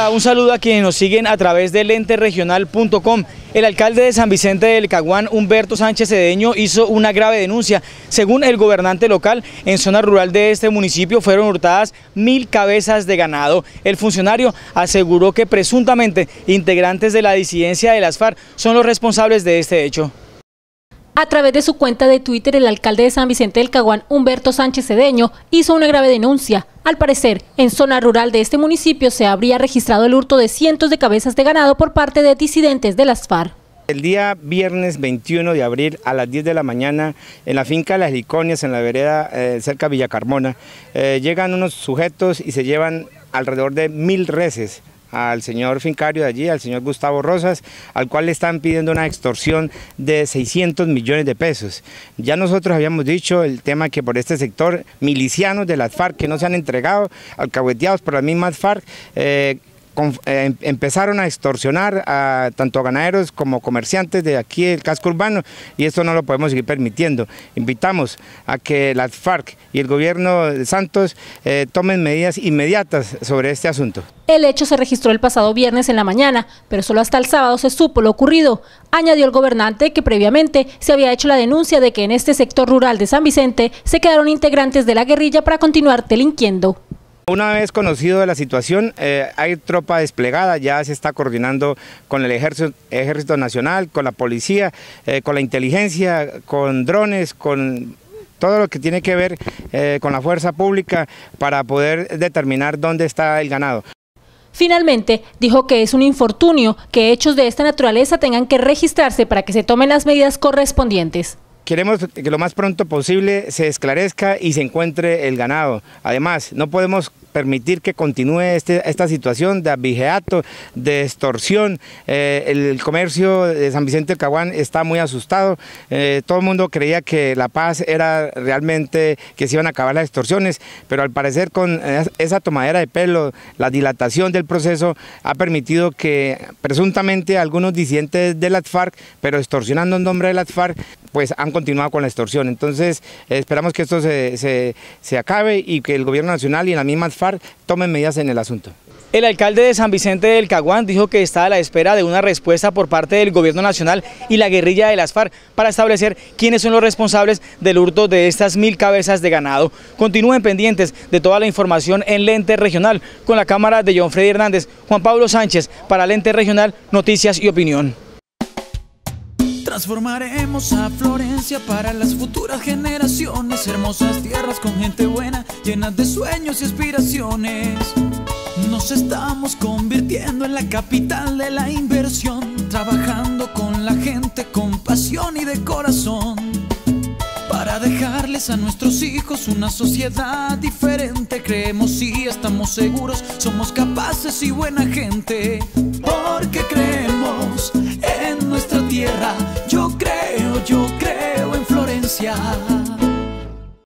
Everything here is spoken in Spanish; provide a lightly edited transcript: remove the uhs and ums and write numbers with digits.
Hola, un saludo a quienes nos siguen a través de lenteregional.com. El alcalde de San Vicente del Caguán, Humberto Sánchez Cedeño, hizo una grave denuncia. Según el gobernante local, en zona rural de este municipio fueron hurtadas 1000 cabezas de ganado. El funcionario aseguró que presuntamente integrantes de la disidencia de las FARC son los responsables de este hecho. A través de su cuenta de Twitter, el alcalde de San Vicente del Caguán, Humberto Sánchez Cedeño, hizo una grave denuncia. Al parecer, en zona rural de este municipio se habría registrado el hurto de cientos de cabezas de ganado por parte de disidentes de las FARC. El día viernes 21 de abril a las 10 de la mañana, en la finca Las Liconias, en la vereda cerca de Villa Carmona, llegan unos sujetos y se llevan alrededor de 1000 reses al señor fincario de allí, al señor Gustavo Rosas, al cual le están pidiendo una extorsión de 600 millones de pesos. Ya nosotros habíamos dicho el tema que por este sector, milicianos de las FARC que no se han entregado, alcahueteados por las mismas FARC, empezaron a extorsionar a tanto ganaderos como comerciantes de aquí del casco urbano, y esto no lo podemos seguir permitiendo. Invitamos a que las FARC y el gobierno de Santos tomen medidas inmediatas sobre este asunto. El hecho se registró el pasado viernes en la mañana, pero solo hasta el sábado se supo lo ocurrido. Añadió el gobernante que previamente se había hecho la denuncia de que en este sector rural de San Vicente se quedaron integrantes de la guerrilla para continuar delinquiendo. Una vez conocido de la situación, hay tropa desplegada, ya se está coordinando con el Ejército Nacional, con la policía, con la inteligencia, con drones, con todo lo que tiene que ver con la fuerza pública para poder determinar dónde está el ganado. Finalmente, dijo que es un infortunio que hechos de esta naturaleza tengan que registrarse para que se tomen las medidas correspondientes. Queremos que lo más pronto posible se esclarezca y se encuentre el ganado. Además, no podemos permitir que continúe esta situación de abigeato, de extorsión. El comercio de San Vicente del Caguán está muy asustado. Todo el mundo creía que la paz era realmente que se iban a acabar las extorsiones, pero al parecer con esa tomadera de pelo, la dilatación del proceso ha permitido que presuntamente algunos disidentes de las FARC, pero extorsionando en nombre de las FARC, pues han continuado con la extorsión. Entonces esperamos que esto se acabe y que el gobierno nacional y las mismas FARC tomen medidas en el asunto. El alcalde de San Vicente del Caguán dijo que está a la espera de una respuesta por parte del gobierno nacional y la guerrilla de las FARC para establecer quiénes son los responsables del hurto de estas 1000 cabezas de ganado. Continúen pendientes de toda la información en Lente Regional con la cámara de John Freddy Hernández, Juan Pablo Sánchez para Lente Regional, Noticias y Opinión. Transformaremos a Florencia para las futuras generaciones, hermosas tierras con gente buena, llenas de sueños y aspiraciones. Nos estamos convirtiendo en la capital de la inversión, trabajando con la gente con pasión y de corazón, para dejarles a nuestros hijos una sociedad diferente. Creemos y estamos seguros, somos capaces y buena gente, porque creemos en nuestra tierra. Yo creo en Florencia.